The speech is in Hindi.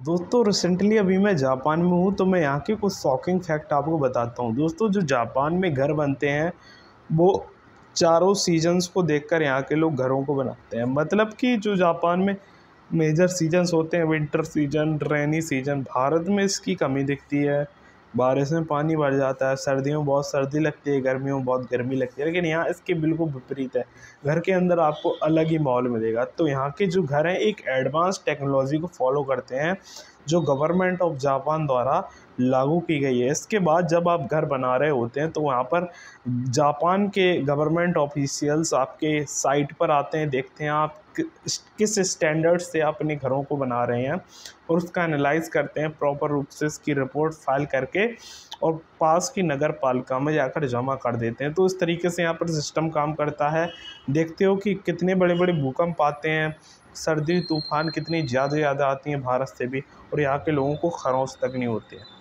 दोस्तों रिसेंटली अभी मैं जापान में हूँ, तो मैं यहाँ के कुछ शॉकिंग फैक्ट आपको बताता हूँ। दोस्तों जो जापान में घर बनते हैं वो चारों सीजन्स को देखकर यहाँ के लोग घरों को बनाते हैं। मतलब कि जो जापान में मेजर सीजन्स होते हैं, winter season, rainy season, Bharat में इसकी कमी दिखती है। बारिश में पानी भर जाता है, सर्दियों में बहुत सर्दी लगती है, गर्मियों में बहुत गर्मी लगती है, लेकिन यहाँ इसके बिल्कुल विपरीत है। घर के अंदर आपको अलग ही माहौल मिलेगा। तो यहाँ के जो घर हैं एक एडवांस टेक्नोलॉजी को फॉलो करते हैं जो गवर्नमेंट ऑफ जापान द्वारा लागू की गई है। इसके बाद जब आप घर बना रहे होते हैं तो वहाँ पर जापान के गवर्नमेंट ऑफिशियल्स आपके साइट पर आते हैं, देखते हैं आप किस स्टैंडर्ड से आप अपने घरों को बना रहे हैं और उसका एनालाइज करते हैं प्रॉपर रूप से, इसकी रिपोर्ट फाइल करके और पास की नगर पालिका में जाकर जमा कर देते हैं। तो इस तरीके से यहाँ पर सिस्टम काम करता है। देखते हो कि कितने बड़े बड़े भूकंप आते हैं, सर्दी तूफान कितनी ज़्यादा आती हैं भारत से भी, और यहाँ के लोगों को खरोंच तक नहीं होती है।